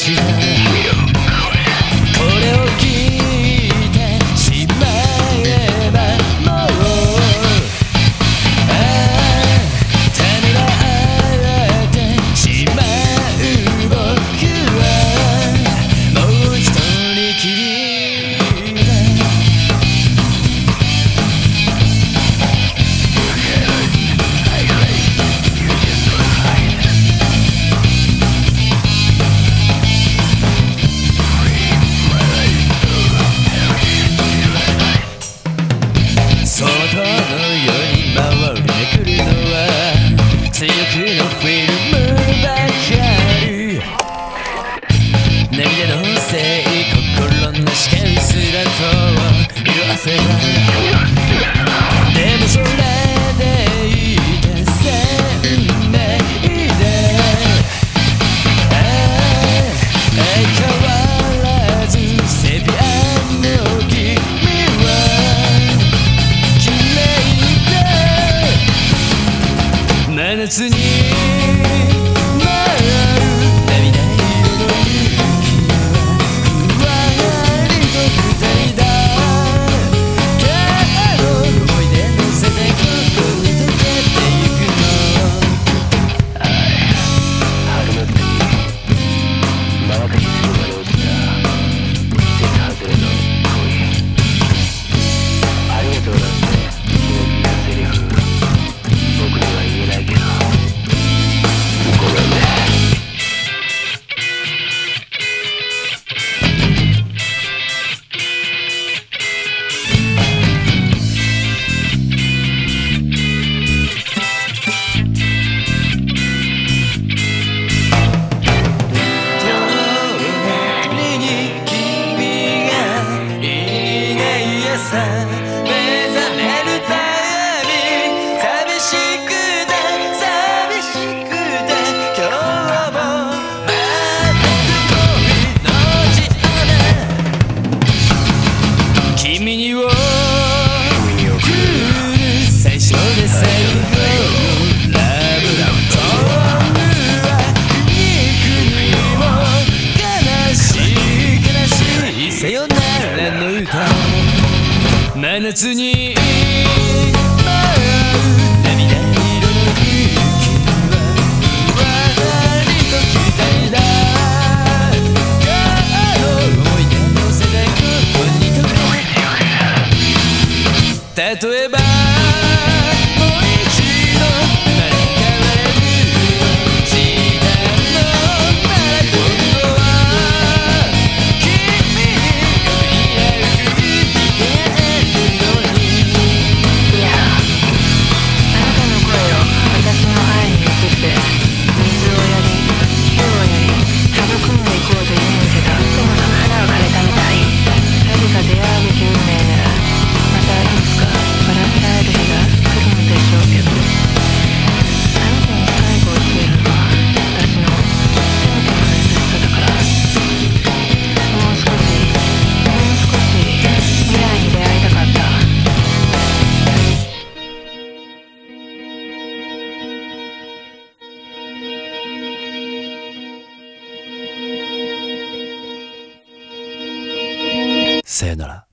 した。これを聞いてしまえばもうためらってしまう僕はもう一人きりだ。外のように回りめくるのは強くのフィルムばかり。涙のせい心の光すらと色あせが。でもそれでいいですんでいいで相変わらずセピアの君は真夏に舞う涙色の雪はふわりと二人だ。今日の思い出乗せてここに溶けてゆくの。 春の月まばたきするまで落ちた季節外れの恋。ありがとうなんて気の利いたセリフ僕には言えないけどごめんね。 隣に君がいない朝目覚めるたび寂しくて寂しくて今日もまた曇りの地だ。君にを来る最初で最後のラブソングは幾にも悲しい悲しいさよならの歌。真夏に舞う涙色の雪はふわりと期待だ。今日の思い出乗せてここに溶けて。例えばもう一度生まれ変われるとしたのなら今度は君により合う振り出会えるように。 いや、あなたの声を私の愛に移って水をやり火をやり育んでいこうと言うんけど、そもそも花が枯れたみたい。何か出会うべき運命ならまたいつか笑って会える日が来るのでしょうけど、あなたに最後を告げるのは私のせめての優しさだから。もう少し未来に出会いたかった。 さよなら。